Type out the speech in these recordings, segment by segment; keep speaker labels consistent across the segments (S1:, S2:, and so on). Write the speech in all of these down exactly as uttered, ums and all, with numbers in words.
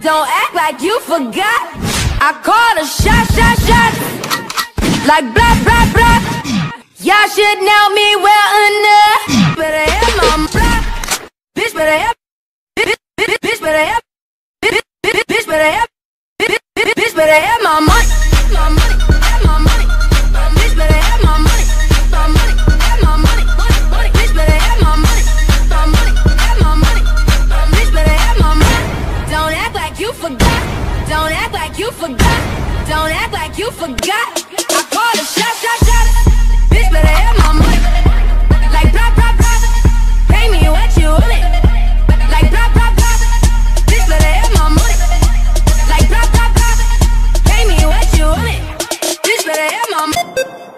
S1: Don't act like you forgot. I called a shot, shot, shot. Like blah, blah, blah. Y'all should know me well enough. Better have my block. Bitch better have. Bitch, bitch, bitch better have. Bitch, bitch, bitch better have. Bitch, bitch, bitch better have my money. My money, have my money. Bitch better have my money. My money, have my money. Money, bitch better have my money. My money, have my money. Bitch better have my money. Don't act like you forgot. Don't act like you forgot. Don't act like you forgot. I called a shot, shot, shot. Bitch better have my money. Like blah, blah, blah. Pay me what you want it. Like blah, blah, blah. Bitch better have my money. Like blah, blah, blah. Pay me what you want it. Bitch better have my money.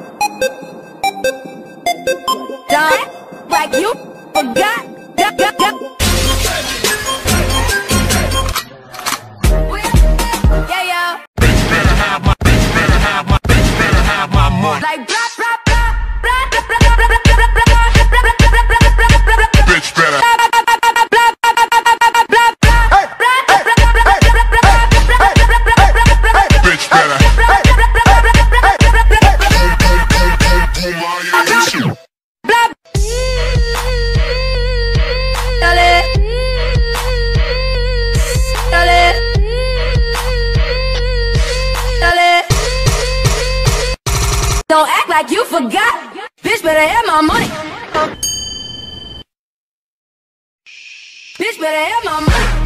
S1: Don't act like you forgot. Yeah, yeah, yeah. Yeah, yeah.
S2: Bitch better have my, bitch better have my, bitch better have my money.
S1: Like blah, blah, blah, blah, blah, blah, blah, blah, blah, blah, blah, blah.
S2: Bitch better. Bitch better.
S1: Don't act like you forgot. Bitch better have my money. Bitch better have my money.